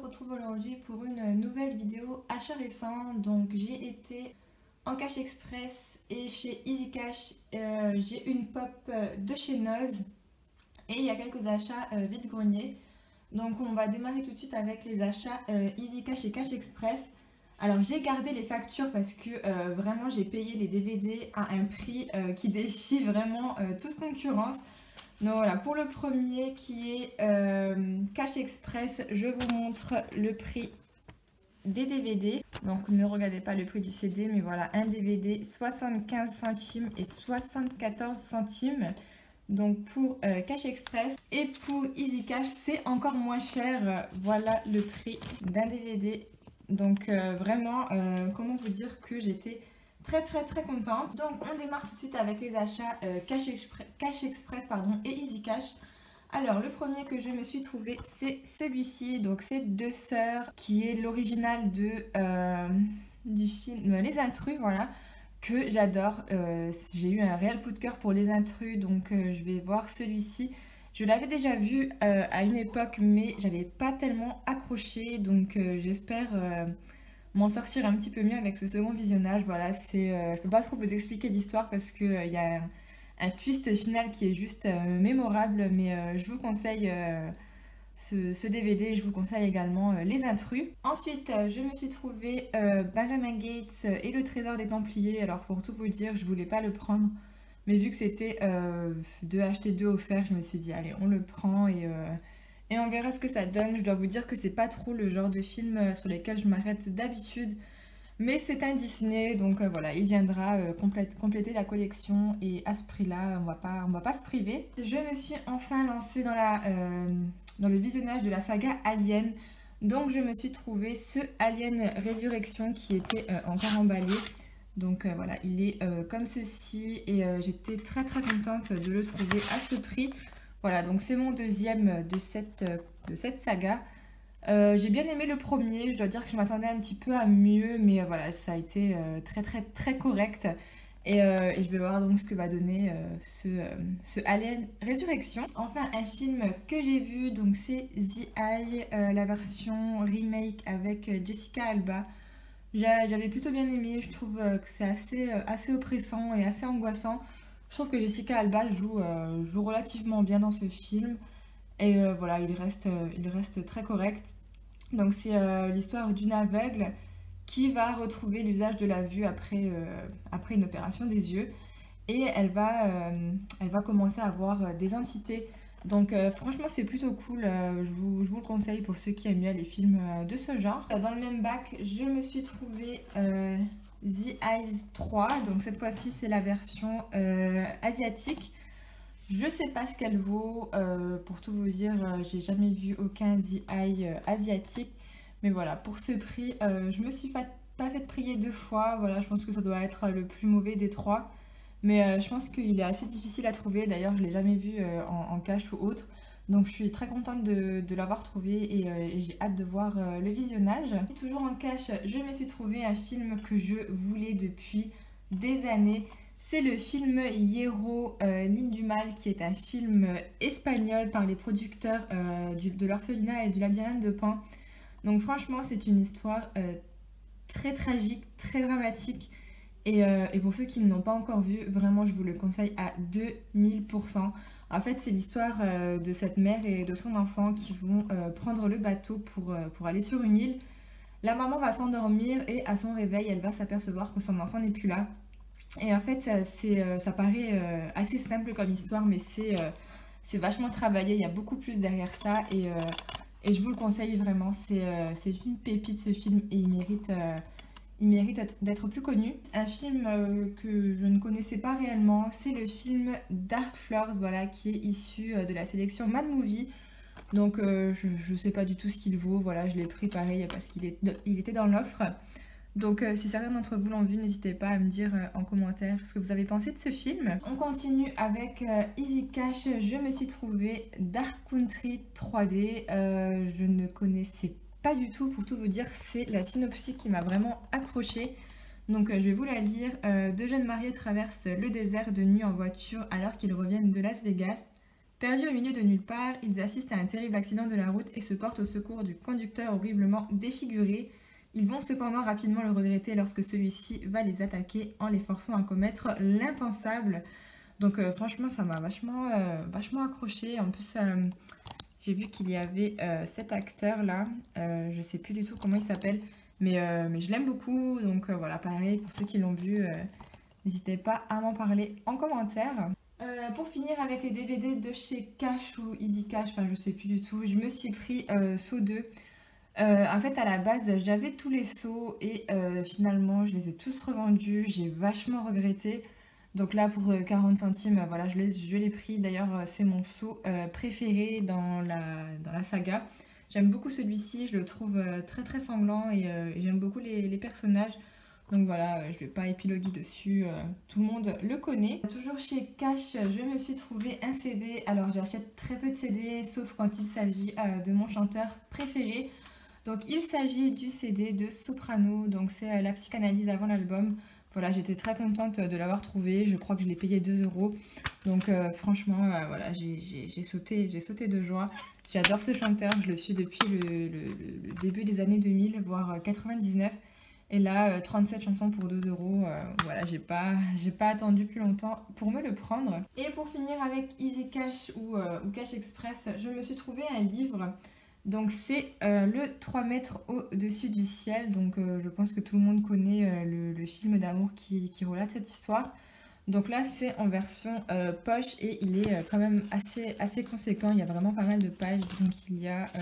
retrouve aujourd'hui pour une nouvelle vidéo achat récent. Donc j'ai été en Cash Express et chez Easy Cash. J'ai une pop de chez Noz et il y a quelques achats vide-grenier. Donc on va démarrer tout de suite avec les achats Easy Cash et Cash Express. Alors j'ai gardé les factures parce que vraiment j'ai payé les DVD à un prix qui défie vraiment toute concurrence. Donc voilà, pour le premier qui est Cash Express, je vous montre le prix des DVD. Donc ne regardez pas le prix du CD, mais voilà, un DVD 75 centimes et 74 centimes. Donc pour Cash Express et pour Easy Cash, c'est encore moins cher. Voilà le prix d'un DVD. Donc vraiment, comment vous dire que j'étais très contente. Donc on démarre tout de suite avec les achats Cash Express et Easy Cash. Alors le premier que je me suis trouvé, c'est celui-ci. Donc c'est Deux Sœurs, qui est l'original du film Les Intrus, voilà, que j'adore. J'ai eu un réel coup de cœur pour Les Intrus, donc je vais voir celui-ci. Je l'avais déjà vu à une époque, mais j'avais pas tellement accroché, donc j'espère m'en sortir un petit peu mieux avec ce second visionnage. Voilà, je peux pas trop vous expliquer l'histoire parce que il y a un twist final qui est juste mémorable, mais je vous conseille ce DVD, je vous conseille également Les Intrus. Ensuite, je me suis trouvé Benjamin Gates et le Trésor des Templiers. Alors pour tout vous dire, je voulais pas le prendre, mais vu que c'était deux achetés deux offerts, je me suis dit allez, on le prend et on verra ce que ça donne. Je dois vous dire que c'est pas trop le genre de film sur lesquels je m'arrête d'habitude. Mais c'est un Disney, donc voilà, il viendra compléter la collection et à ce prix-là, on va pas se priver. Je me suis enfin lancée dans le visionnage de la saga Alien. Donc je me suis trouvé ce Alien Résurrection qui était encore emballé. Donc voilà, il est comme ceci et j'étais très contente de le trouver à ce prix. Voilà, donc c'est mon deuxième de cette saga. J'ai bien aimé le premier, je dois dire que je m'attendais un petit peu à mieux, mais voilà, ça a été très correct. Et je vais voir donc ce que va donner ce Alien Résurrection. Enfin, un film que j'ai vu, donc c'est The Eye, la version remake avec Jessica Alba. J'avais plutôt bien aimé, je trouve que c'est assez oppressant et assez angoissant. Je trouve que Jessica Alba joue relativement bien dans ce film. Et voilà, il reste très correct. Donc c'est l'histoire d'une aveugle qui va retrouver l'usage de la vue après une opération des yeux. Et elle va commencer à voir des entités. Donc franchement c'est plutôt cool, je vous le conseille pour ceux qui aiment bien les films de ce genre. Dans le même bac, je me suis trouvé The Eyes 3. Donc cette fois-ci c'est la version asiatique. Je sais pas ce qu'elle vaut, pour tout vous dire, j'ai jamais vu aucun The Eye asiatique. Mais voilà, pour ce prix, je me suis pas fait prier deux fois. Voilà, je pense que ça doit être le plus mauvais des trois. Mais je pense qu'il est assez difficile à trouver. D'ailleurs, je l'ai jamais vu en cash ou autre. Donc je suis très contente de l'avoir trouvé et j'ai hâte de voir le visionnage. Toujours en cash, je me suis trouvé un film que je voulais depuis des années. C'est le film Hierro, l'île du mal, qui est un film espagnol par les producteurs de l'Orphelinat et du Labyrinthe de Pan. Donc franchement, c'est une histoire très tragique, très dramatique. Et pour ceux qui ne l'ont pas encore vu, vraiment, je vous le conseille à 2000%. En fait, c'est l'histoire de cette mère et de son enfant qui vont prendre le bateau pour aller sur une île. La maman va s'endormir et à son réveil, elle va s'apercevoir que son enfant n'est plus là. Et en fait, ça paraît assez simple comme histoire, mais c'est vachement travaillé. Il y a beaucoup plus derrière ça et je vous le conseille vraiment. C'est une pépite ce film et il mérite d'être plus connu. Un film que je ne connaissais pas réellement, c'est le film Dark Floors, voilà, qui est issu de la sélection Mad Movie. Donc je ne sais pas du tout ce qu'il vaut. Voilà, je l'ai pris pareil parce qu'il était dans l'offre. Donc si certains d'entre vous l'ont vu, n'hésitez pas à me dire en commentaire ce que vous avez pensé de ce film. On continue avec Easy Cash. Je me suis trouvé Dark Country 3D. Je ne connaissais pas du tout, pour tout vous dire. C'est la synopsis qui m'a vraiment accrochée. Donc je vais vous la lire. Deux jeunes mariés traversent le désert de nuit en voiture alors qu'ils reviennent de Las Vegas. Perdus au milieu de nulle part, ils assistent à un terrible accident de la route et se portent au secours du conducteur horriblement défiguré. Ils vont cependant rapidement le regretter lorsque celui-ci va les attaquer en les forçant à commettre l'impensable. Donc franchement ça m'a vachement accroché. En plus j'ai vu qu'il y avait cet acteur là, je sais plus du tout comment il s'appelle, mais je l'aime beaucoup. Donc voilà, pareil, pour ceux qui l'ont vu, n'hésitez pas à m'en parler en commentaire. Pour finir avec les DVD de chez Cash ou Easy Cash, enfin je sais plus du tout, je me suis pris Saw 2. En fait à la base j'avais tous les Saw et finalement je les ai tous revendus, j'ai vachement regretté. Donc là pour 40 centimes, voilà, je l'ai pris. D'ailleurs c'est mon Saw préféré dans la saga. J'aime beaucoup celui-ci, je le trouve très sanglant et j'aime beaucoup les personnages. Donc voilà, je vais pas épiloguer dessus, tout le monde le connaît. Toujours chez Cash, je me suis trouvé un CD. Alors j'achète très peu de CD, sauf quand il s'agit de mon chanteur préféré. Donc il s'agit du CD de Soprano, donc c'est la psychanalyse avant l'album. Voilà, j'étais très contente de l'avoir trouvé, je crois que je l'ai payé 2 €. Donc franchement, voilà, j'ai sauté de joie. J'adore ce chanteur, je le suis depuis le début des années 2000, voire 99. Et là, 37 chansons pour 2 €, voilà, j'ai pas attendu plus longtemps pour me le prendre. Et pour finir avec Easy Cash ou Cash Express, je me suis trouvé un livre. Donc c'est le 3 mètres au-dessus du ciel. Donc je pense que tout le monde connaît le film d'amour qui relate cette histoire. Donc là c'est en version poche et il est quand même assez conséquent. Il y a vraiment pas mal de pages. Donc il y a,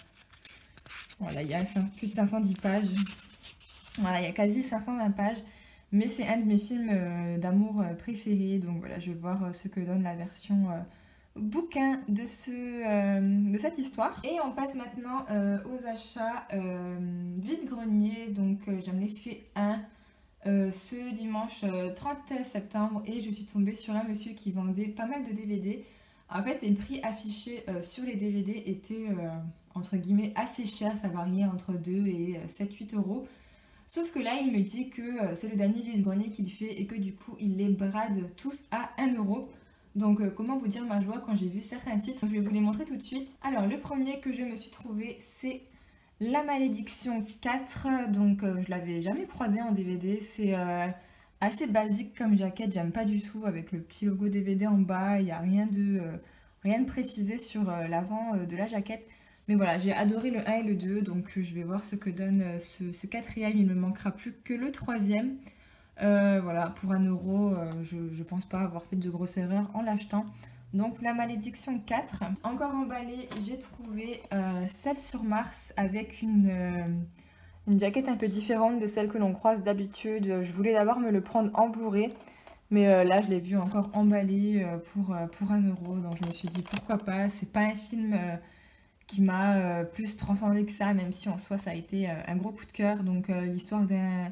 voilà, il y a plus de 510 pages. Voilà, il y a quasi 520 pages. Mais c'est un de mes films d'amour préférés. Donc voilà, je vais voir ce que donne la version bouquin de cette histoire. Et on passe maintenant aux achats vide-grenier. Donc j'en ai fait un ce dimanche 30 septembre et je suis tombée sur un monsieur qui vendait pas mal de DVD. En fait les prix affichés sur les DVD étaient entre guillemets assez chers, ça variait entre 2 et 7-8 €. Sauf que là il me dit que c'est le dernier vide-grenier qu'il fait et que du coup il les brade tous à 1 €. Donc comment vous dire ma joie quand j'ai vu certains titres, je vais vous les montrer tout de suite. Alors le premier que je me suis trouvé c'est La Malédiction 4, donc je l'avais jamais croisé en DVD, c'est assez basique comme jaquette, j'aime pas du tout avec le petit logo DVD en bas, il n'y a rien de précisé sur l'avant de la jaquette. Mais voilà, j'ai adoré le 1 et le 2, donc je vais voir ce que donne ce quatrième, il ne me manquera plus que le troisième. Voilà, pour 1 €, je pense pas avoir fait de grosses erreurs en l'achetant. Donc La Malédiction 4. Encore emballé, j'ai trouvé Celle sur Mars avec une jaquette un peu différente de celle que l'on croise d'habitude. Je voulais d'abord me le prendre en Blu-ray, mais là je l'ai vu encore emballé pour 1 €. Donc je me suis dit pourquoi pas, c'est pas un film qui m'a plus transcendé que ça, même si en soi ça a été un gros coup de cœur. Donc l'histoire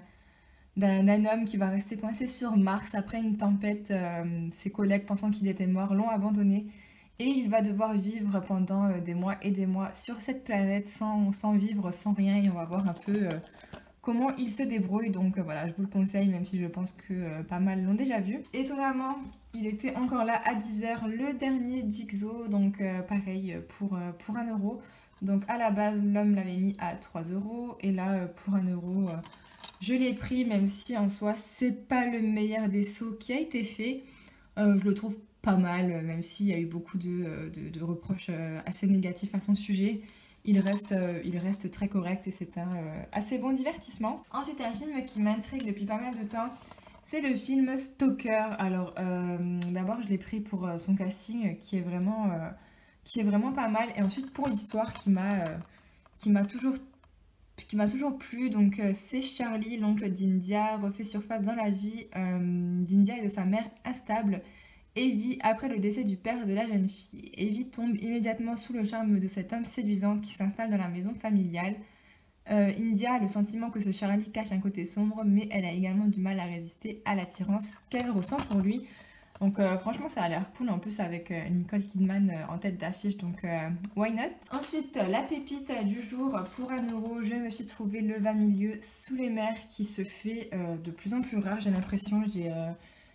d'un homme qui va rester coincé sur Mars après une tempête. Ses collègues pensant qu'il était mort l'ont abandonné et il va devoir vivre pendant des mois et des mois sur cette planète sans vivre, sans rien, et on va voir un peu comment il se débrouille. Donc voilà, je vous le conseille même si je pense que pas mal l'ont déjà vu. Étonnamment, il était encore là à 10 h, le dernier Jigsaw, donc pareil pour 1 €. Donc à la base l'homme l'avait mis à 3 € et là pour 1 € je l'ai pris, même si en soi c'est pas le meilleur des sauts qui a été fait. Je le trouve pas mal, même s'il y a eu beaucoup de reproches assez négatifs à son sujet. Il reste très correct et c'est un assez bon divertissement. Ensuite un film qui m'intrigue depuis pas mal de temps, c'est le film Stalker. Alors d'abord je l'ai pris pour son casting qui est vraiment pas mal, et ensuite pour l'histoire qui m'a toujours plu. Donc c'est Charlie, l'oncle d'India, refait surface dans la vie d'India et de sa mère instable, Evie, après le décès du père de la jeune fille. Evie tombe immédiatement sous le charme de cet homme séduisant qui s'installe dans la maison familiale. India a le sentiment que ce Charlie cache un côté sombre, mais elle a également du mal à résister à l'attirance qu'elle ressent pour lui. Donc franchement ça a l'air cool, en plus avec Nicole Kidman en tête d'affiche, donc why not. Ensuite la pépite du jour, pour 1 €, je me suis trouvé Le Va-Milieu sous les mers qui se fait de plus en plus rare, j'ai l'impression.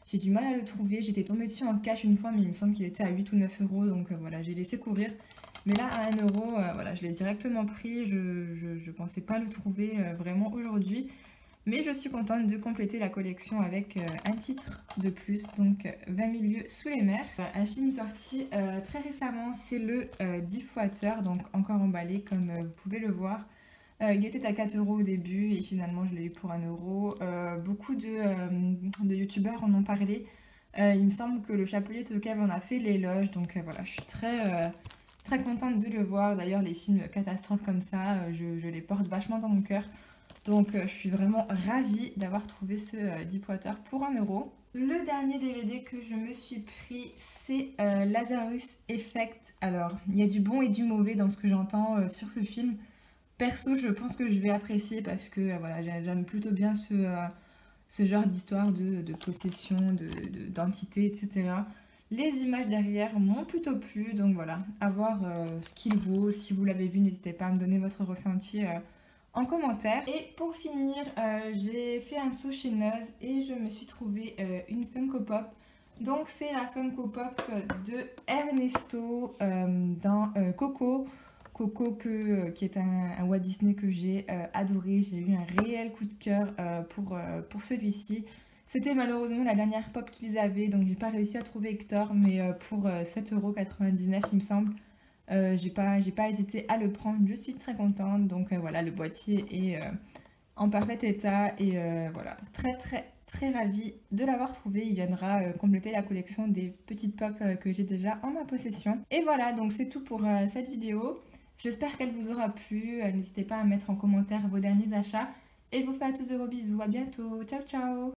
J'ai du mal à le trouver. J'étais tombée dessus en cash une fois, mais il me semble qu'il était à 8 ou 9 euros. Donc voilà, j'ai laissé courir. Mais là, à 1 euro, voilà, je l'ai directement pris. Je pensais pas le trouver vraiment aujourd'hui. Mais je suis contente de compléter la collection avec un titre de plus, donc 20 000 lieues sous les mers. Un film sorti très récemment, c'est le Deep Water, donc encore emballé comme vous pouvez le voir. Il était à 4 euros au début et finalement je l'ai eu pour 1 euro. Beaucoup de youtubeurs en ont parlé. Il me semble que le Chapelier Tokav en a fait l'éloge, donc voilà, je suis très contente de le voir. D'ailleurs, les films catastrophes comme ça, je les porte vachement dans mon cœur. Donc je suis vraiment ravie d'avoir trouvé ce Deepwater pour 1 euro. Le dernier DVD que je me suis pris, c'est Lazarus Effect. Alors, il y a du bon et du mauvais dans ce que j'entends sur ce film. Perso, je pense que je vais apprécier parce que voilà, j'aime plutôt bien ce genre d'histoire de possession, d'entité, etc. Les images derrière m'ont plutôt plu, donc voilà, à voir ce qu'il vaut. Si vous l'avez vu, n'hésitez pas à me donner votre ressenti en commentaire. Et pour finir, j'ai fait un saut chez Noz et je me suis trouvé une Funko Pop. Donc c'est la Funko Pop de Ernesto dans Coco. Coco qui est un Walt Disney que j'ai adoré. J'ai eu un réel coup de cœur pour celui-ci. C'était malheureusement la dernière pop qu'ils avaient, donc j'ai pas réussi à trouver Hector, mais pour 7,99 € il me semble. J'ai pas hésité à le prendre, je suis très contente. Donc voilà, le boîtier est en parfait état et voilà, très ravie de l'avoir trouvé. Il viendra compléter la collection des petites pop que j'ai déjà en ma possession. Et voilà, donc c'est tout pour cette vidéo. J'espère qu'elle vous aura plu. N'hésitez pas à mettre en commentaire vos derniers achats. Et je vous fais à tous de gros bisous. À bientôt. Ciao, ciao.